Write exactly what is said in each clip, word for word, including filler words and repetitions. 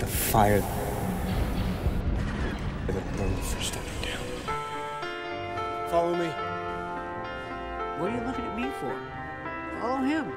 fire the burn for stepping down. Follow me. What are you looking at me for? Follow him.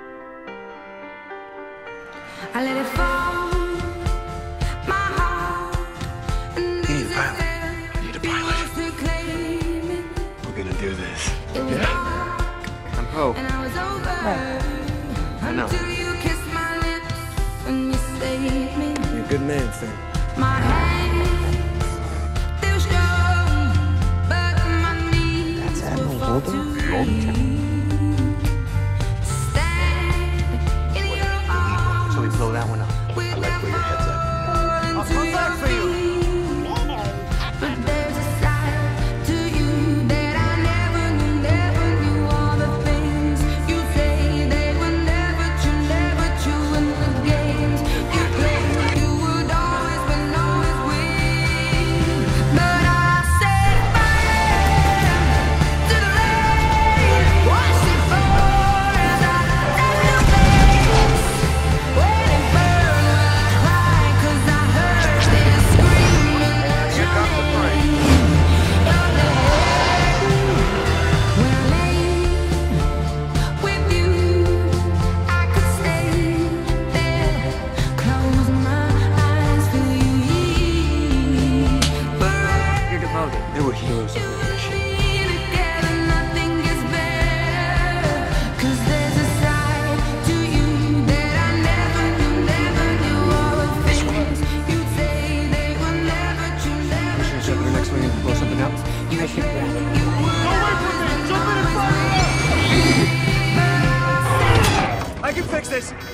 I let it fall, my heart. You need a pilot. You need a pilot. We're gonna do this. Yeah. I'm Poe. And I was over. I know. Until you kissed my lips and you saved me. You're a good man, Finn. My hands, they're strong, but my knees That's Admiral will fall Holden? too Holden? weak. Stand in your arms. So we blow that one up. I like where your head's at. I'll come back for you. But there's a side to you that I never knew, never knew. All the things you say, they were never true, never true. In the games you played, you would always win, always win. But I set fire to the lane, watch it burn as I touch your face. When it burned, I cried 'cause I heard them screaming out your name. Your name. When I lay with you, I could stay there, close my eyes, feel you here forever. You're demoted. There were heroes You on the and mission. me together, nothing gets better. 'Cause there's a side to you that I never knew, never knew. All the things you say, they were never true, never Mission is up to the next one and blow something up. you Mission say failed. you would always win, always win. I can fix this.